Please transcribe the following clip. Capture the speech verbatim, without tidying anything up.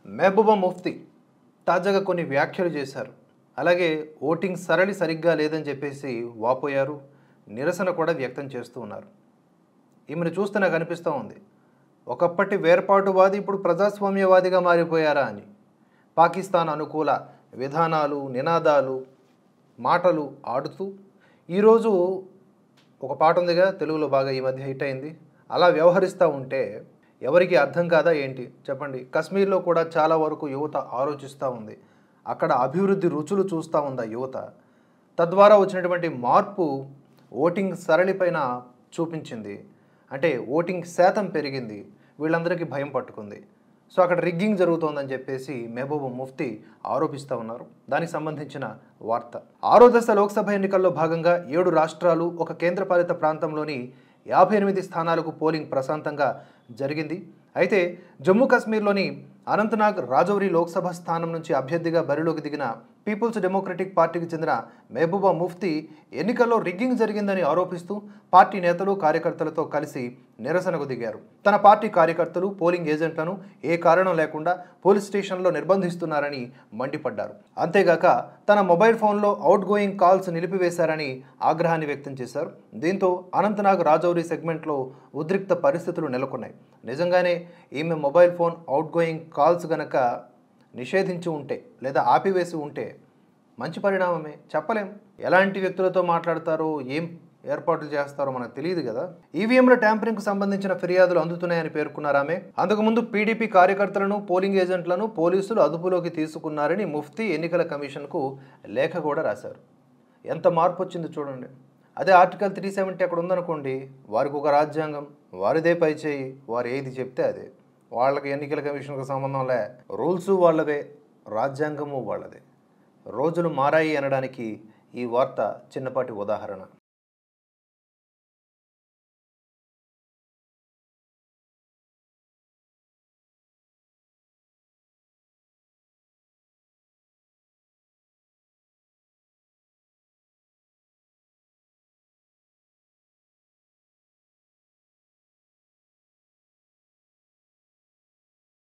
మెహబూబా ముఫ్తీ తాజాగా కొన్ని వ్యాఖ్యలు చేశారు. అలాగే ఓటింగ్ సరళి సరిగ్గా లేదని చెప్పేసి వాపోయారు. నిరసన కూడా వ్యక్తం చేస్తూ ఉన్నారు. ఈమెను చూస్తే నాకు అనిపిస్తూ ఉంది, ఒకప్పటి వేర్పాటువాది ఇప్పుడు ప్రజాస్వామ్యవాదిగా మారిపోయారా అని. పాకిస్తాన్ అనుకూల విధానాలు, నినాదాలు, మాటలు ఆడుతూ ఈరోజు ఒక పాట ఉందిగా తెలుగులో, బాగా ఈ మధ్య హిట్ అయింది. అలా వ్యవహరిస్తూ ఉంటే ఎవరికి అర్థం కాదా ఏంటి చెప్పండి. కశ్మీర్లో కూడా చాలా వరకు యువత ఆలోచిస్తూ ఉంది. అక్కడ అభివృద్ధి రుచులు చూస్తూ ఉంది యువత. తద్వారా వచ్చినటువంటి మార్పు ఓటింగ్ సరళిపైన చూపించింది. అంటే ఓటింగ్ శాతం పెరిగింది. వీళ్ళందరికీ భయం పట్టుకుంది. సో అక్కడ రిగ్గింగ్ జరుగుతోందని చెప్పేసి మెహబూబా ముఫ్తీ ఆరోపిస్తూ ఉన్నారు. దానికి సంబంధించిన వార్త. ఆరో దశ లోక్సభ ఎన్నికల్లో భాగంగా ఏడు రాష్ట్రాలు, ఒక కేంద్రపాలిత ప్రాంతంలోని యాభై ఎనిమిది స్థానాలకు పోలింగ్ ప్రశాంతంగా జరిగింది. అయితే జమ్మూ కాశ్మీర్లోని అనంతనాగ్ రాజౌరి లోక్సభ స్థానం నుంచి అభ్యర్థిగా బరిలోకి దిగిన పీపుల్స్ డెమోక్రటిక్ పార్టీకి చెందిన మెహబూబా ముఫ్తీ ఎన్నికల్లో రిగ్గింగ్ జరిగిందని ఆరోపిస్తూ పార్టీ నేతలు, కార్యకర్తలతో కలిసి నిరసనకు దిగారు. తన పార్టీ కార్యకర్తలు, పోలింగ్ ఏజెంట్లను ఏ కారణం లేకుండా పోలీస్ స్టేషన్లో నిర్బంధిస్తున్నారని మండిపడ్డారు. అంతేగాక తన మొబైల్ ఫోన్లో అవుట్ గోయింగ్ కాల్స్ నిలిపివేశారని ఆగ్రహాన్ని వ్యక్తం చేశారు. దీంతో అనంతనాగ్ రాజౌరి సెగ్మెంట్లో ఉద్రిక్త పరిస్థితులు నెలకొన్నాయి. నిజంగానే ఈమె mobile phone outgoing calls గనక నిషేధించి ఉంటే లేదా ఆపివేసి ఉంటే మంచి పరిణామమే, చెప్పలేం. ఎలాంటి వ్యక్తులతో మాట్లాడతారో, ఏం ఏర్పాట్లు చేస్తారో మనకు తెలియదు కదా. ఈవీఎంల ట్యాంపరింగ్కు సంబంధించిన ఫిర్యాదులు అందుతున్నాయని పేర్కొన్నారు ఆమె. అంతకుముందు పీడీపీ కార్యకర్తలను, పోలింగ్ ఏజెంట్లను పోలీసులు అదుపులోకి తీసుకున్నారని ముఫ్తీ ఎన్నికల కమిషన్కు లేఖ కూడా రాశారు. ఎంత మార్పు వచ్చింది చూడండి. అదే ఆర్టికల్ త్రీ సెవెంటీ అక్కడ ఉందనుకోండి, వారికి ఒక రాజ్యాంగం, వారిదే పై చేయి, వారు ఏది చెప్తే అదే. వాళ్ళకి ఎన్నికల కమిషన్కు సంబంధంలే, రూల్సు వాళ్ళవే, రాజ్యాంగము వాళ్ళదే. రోజులు మారాయి అనడానికి ఈ వార్త చిన్నపాటి ఉదాహరణ.